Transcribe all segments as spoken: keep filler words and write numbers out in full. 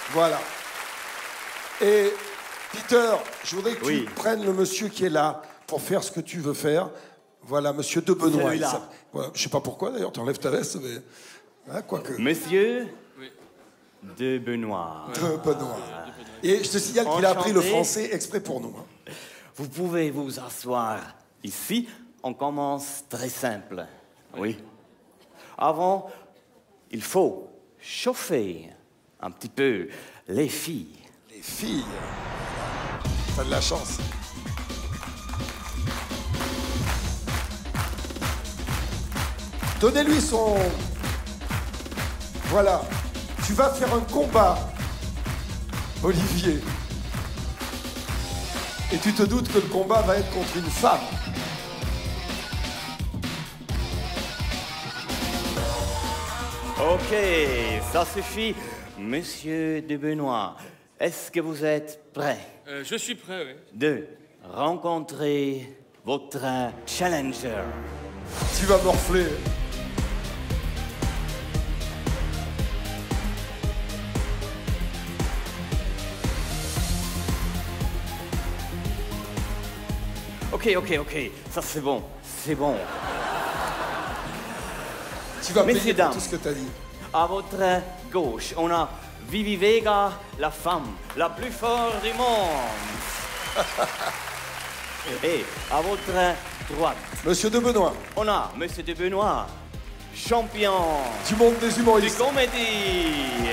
Voilà. Et Peter, je voudrais que oui. tu prennes le monsieur qui est là pour faire ce que tu veux faire. Voilà, monsieur de Benoît. Ça, voilà, je sais pas pourquoi d'ailleurs, tu enlèves ta veste, mais hein, quoique. Monsieur oui. de Benoît. De Benoît. Et je te signale qu'il a appris le français exprès pour nous. Hein. Vous pouvez vous asseoir ici. On commence très simple. Oui. Avant, il faut chauffer un petit peu les filles. Les filles. T'as de la chance. Donnez-lui son... Voilà. Tu vas faire un combat, Olivier. Et tu te doutes que le combat va être contre une femme. Ok, ça suffit. Monsieur de Benoît, est-ce que vous êtes prêt? euh, Je suis prêt, oui. De rencontrer votre challenger. Tu vas morfler. Ok, ok, ok, ça c'est bon, c'est bon. Tu vas Messieurs, payer dames, pour tout ce que t'as dit. À votre gauche, on a Vivi Vega, la femme la plus forte du monde. Et à votre droite, Monsieur de Benoît. On a Monsieur de Benoît, champion du monde des du humoristes. comédie.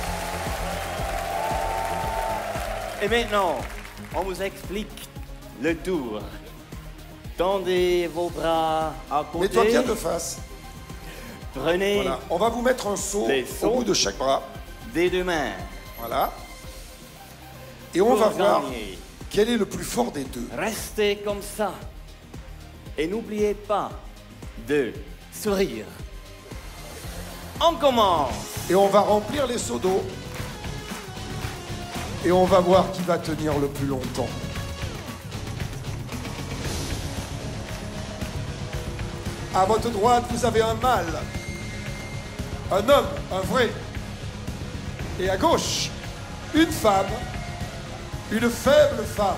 Et maintenant, on vous explique le tour. Tendez vos bras à côté. Mets-toi bien de face. Prenez voilà. On va vous mettre un seau au bout de chaque bras. Des deux mains. Voilà. Et on Pour va voir gagner. Quel est le plus fort des deux. Restez comme ça. Et n'oubliez pas de sourire. On commence. Et on va remplir les seaux d'eau. Et on va voir qui va tenir le plus longtemps. À votre droite, vous avez un mâle. Un homme, un vrai. Et à gauche, une femme. Une faible femme.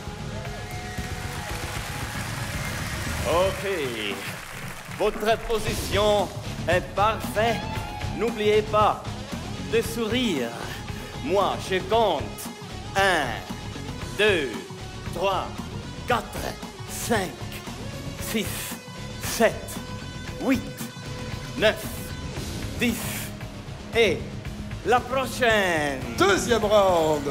Ok. Votre position est parfaite. N'oubliez pas de sourire. Moi, je compte. Un, deux, trois, quatre, cinq, six, sept, huit, neuf, dix. Et la prochaine. Deuxième round.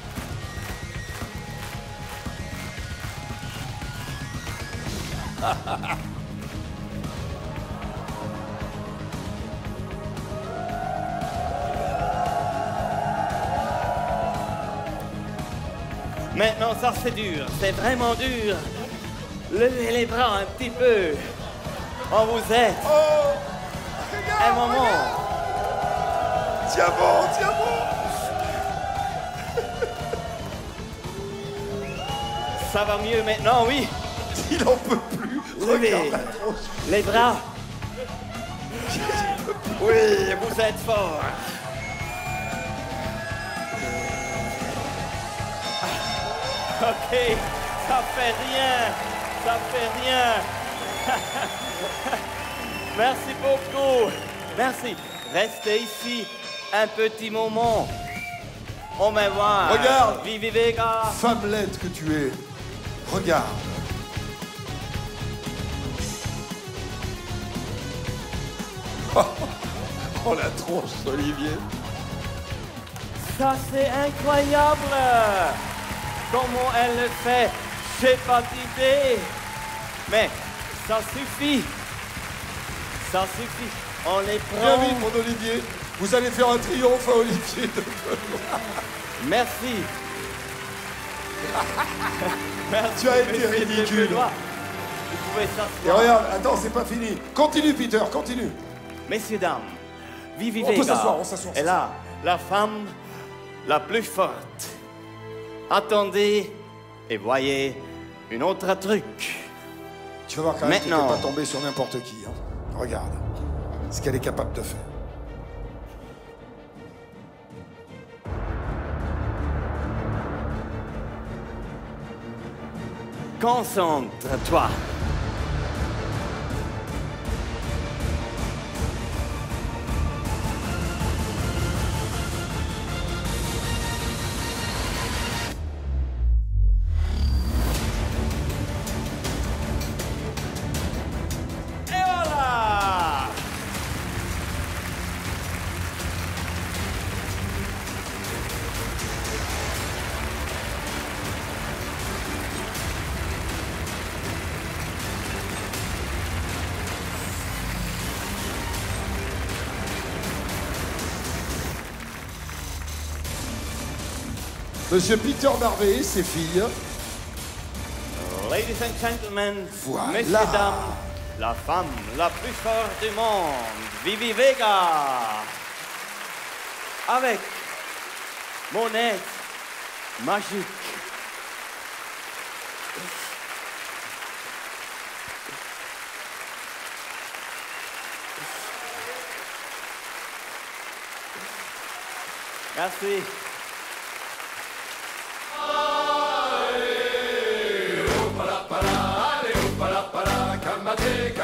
Maintenant, ça c'est dur, c'est vraiment dur. Levez les bras un petit peu. On vous aide. Oh, regarde, un moment. Regarde. Tiens bon, tiens bon. Ça va mieux maintenant, oui. Il n'en peut plus. Levez les bras. Oui, vous êtes fort. Ok, ça fait rien, ça fait rien. Merci beaucoup. Merci. Restez ici un petit moment. On va voir. Regarde. Vivi Vega. Femmelette que tu es. Regarde. Oh la tronche, Olivier. Ça c'est incroyable. Comment elle le fait, j'ai pas d'idée. Mais ça suffit. Ça suffit. On les Bien prend. vite, mon Olivier. Vous allez faire un triomphe à Olivier de Benoît. Merci. Merci. Tu as été monsieur ridicule. Benoît. Vous pouvez Et s'asseoir. regarde, attends, c'est pas fini. Continue, Peter, continue. Messieurs, dames, Vivi On peut Vega s'asseoir, on s'assoit, on est là, la femme la plus forte. Attendez et voyez une autre truc. Tu vas voir quand même que tu ne Maintenant. peux pas tomber sur n'importe qui. Hein. Regarde ce qu'elle est capable de faire. Concentre-toi. Et voilà! Monsieur Peter Marvey et ses filles. Ladies and gentlemen, Voilà. messieurs, dames, la femme la plus forte du monde, Vivi Vega, avec monette magique. Merci. Allez, hop, la, la, allez, hop, la, la, calmate,